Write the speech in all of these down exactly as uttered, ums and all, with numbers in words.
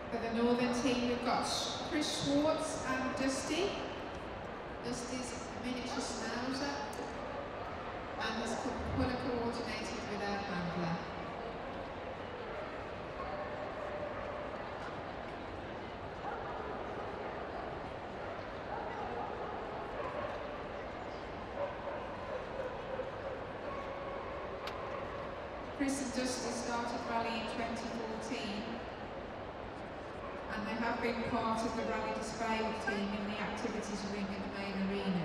For the Northern team, we've got Chris Schwartz and Dusty. Dusty's a miniature schnauzer and is colour coordinated with our handler. Chris and Dusty started rally in twenty fourteen. And they have been part of the rally display team in the activities ring in the main arena.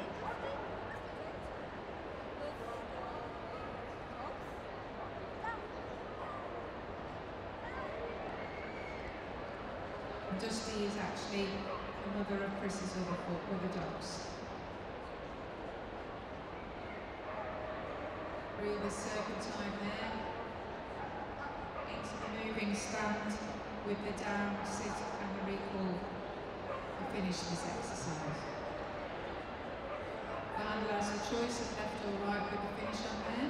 And Dusty is actually the mother of Chris's other, other dogs. Through the serpentine there, into the moving stand, with the down, sit and the recall to finish this exercise. The handler has a choice of left or right with the finish on there.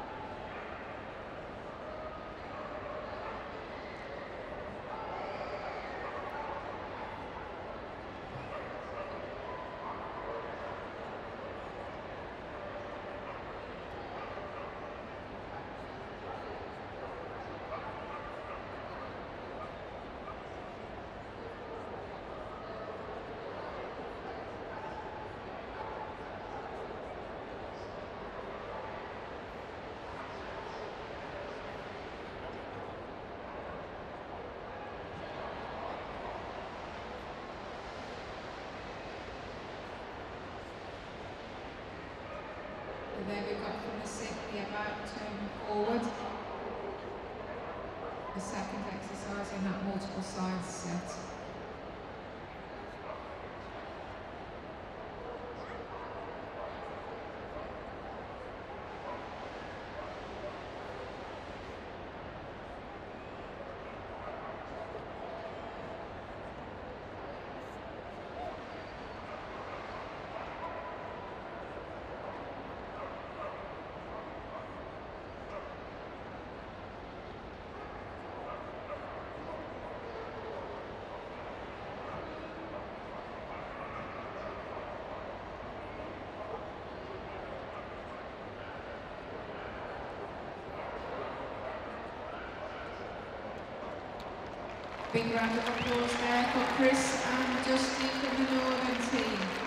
And there we got from the sit, the about turn forward. The second exercise in that multiple sides set. Big round of applause there for Chris and Dusty from the Northern team.